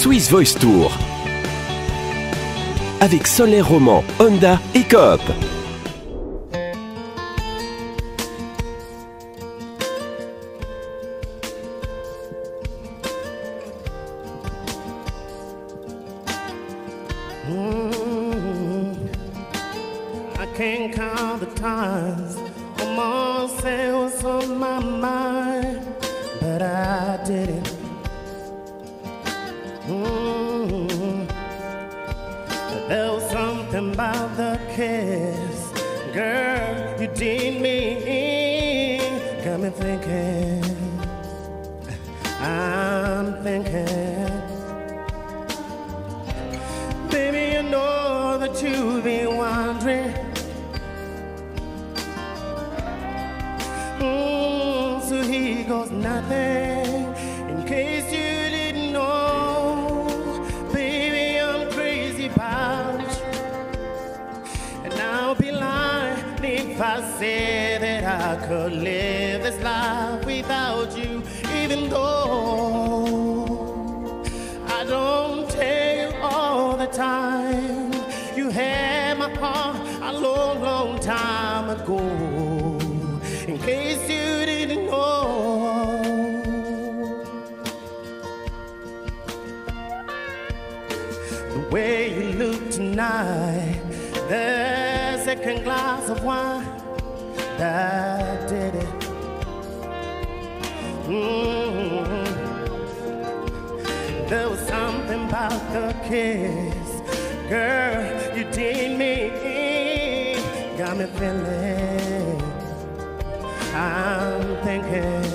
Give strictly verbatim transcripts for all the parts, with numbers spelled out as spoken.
Swiss Voice Tour avec Solaire Roman, Honda et Coop. Mm-hmm. I can't count the times Mama said what's on my mind, but I didn't. Mm-hmm. There was something about the kiss, girl, you did me, got me thinking, I'm thinking, baby, you know that you've been wondering, mm, so here goes nothing, in case you didn't know, baby, I'm crazy about you, and I'll be lying if I say that I could live this life without you, even though I don't tell you all the time. You had my heart a long, long time ago, in case you didn't know. The way you look tonight, the second glass of wine, that did it. Mm-hmm. There was something about the kiss, girl, you did me, got me feeling, I'm thinking,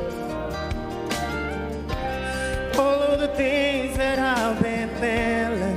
all of the things that I've been feeling,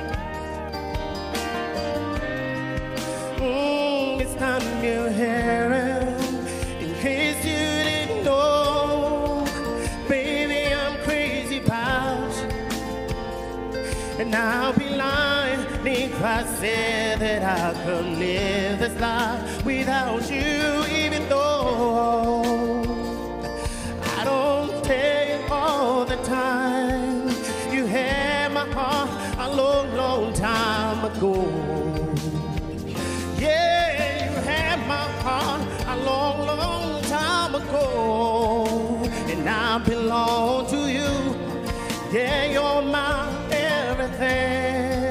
mm, it's time you hear it, in case you didn't know, baby, I'm crazy about you, and I'll be lying if I said that I could live this life without you, even though I don't tell you all the time. You had my heart a long, long time ago. Yeah, you had my heart a long, long time ago, and I belong to you. Yeah, you're my everything.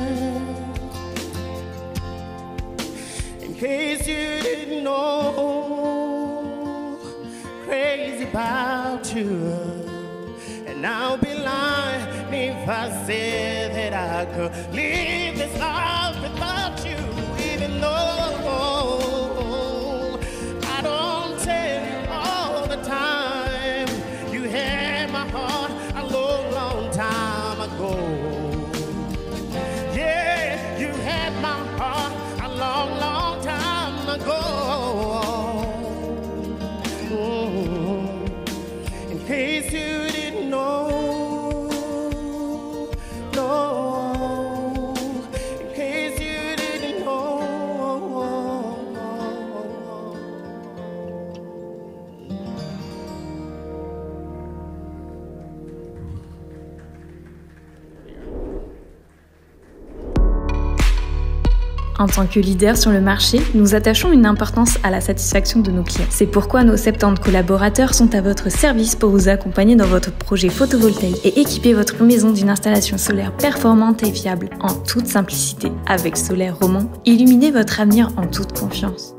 In case you didn't know, crazy about you, and I'll be lying if I said that I could live this life without you, even though I don't tell you all the time. You had my heart a long, long time ago. Yeah, you had my heart a long, long time ago. Mm-hmm. In case you didn't know, no, in case you didn't know. En tant que leader sur le marché, nous attachons une importance à la satisfaction de nos clients. C'est pourquoi nos soixante-dix collaborateurs sont à votre service pour vous accompagner dans votre projet photovoltaïque et équiper votre maison d'une installation solaire performante et fiable en toute simplicité. Avec Solaire Roman, illuminez votre avenir en toute confiance.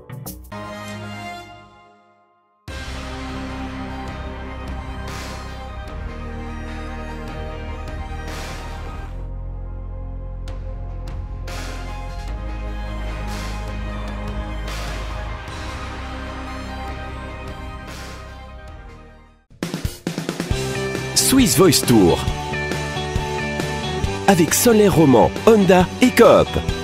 Swiss Voice Tour avec Solaire Roman, Honda et Coop.